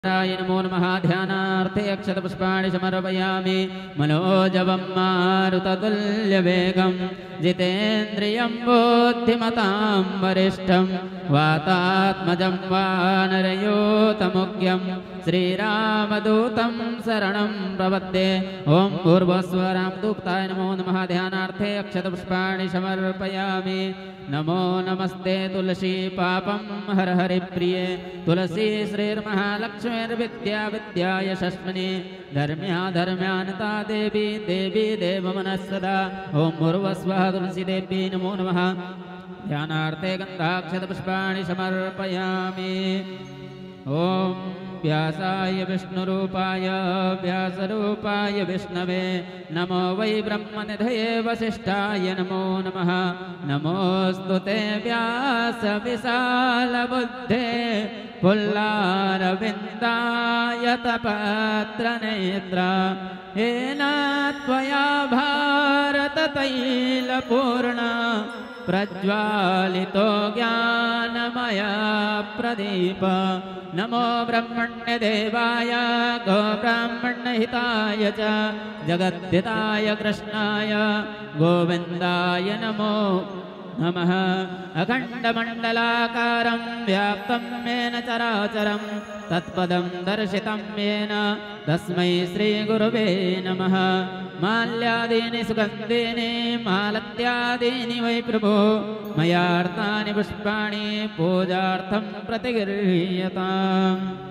नमो नमः। ध्यानार्थे अक्षतपुष्पाणि समर्पयामि। मनोजवं मारुततुल्यवेगं जितेन्द्रियं बुद्धिमतां वरिष्ठं वातात्मजं वानरयूतमुख्यं श्रीरामदूतं शरणं प्रपद्ये। ॐ भूर्भुवस्वरां दूक्ताय नमो नमः। ध्यानार्थे अक्षतपुष्पाणि समर्पयामि। नमो नमस्ते तुलसी पापं हर हरिप्रिये तुलसी श्रीर्महालक्ष्मीर्विद्या विद्या यशस्विनी धर्म्या धर्म्यानता देवी देवी देवमनस्सदा। ॐ भूर्भुवस्वः तुलसी देवी नमो नमः। ध्यानार्थे गन्धाक्षतपुष्पाणि समर्पयामि। ॐ व्यासाय विष्णुरूपाय व्यासरूपाय विष्णवे नमो वै ब्रह्मनिधये वसिष्ठाय नमो नमः। नमोऽस्तु ते व्यासविशालबुद्धे पुल्लारविन्दाय तपत्रनेत्रा येन त्वया भारततैलपूर्णा प्रज्वालितो ज्ञानमया प्रदीप। नमो ब्रह्मण्यदेवाय गोब्राह्मण्यहिताय च जगद्धिताय कृष्णाय गोविन्दाय नमो नमः। अखण्डमण्डलाकारं व्याप्तं येन चराचरं तत्पदं दर्शितं येन तस्मै श्रीगुरुवे नमः। माल्यादीनि सुगन्धीनि मालत्यादीनि वै प्रभो मयार्तानि पुष्पाणि पूजार्थं प्रतिगृह्यताम्।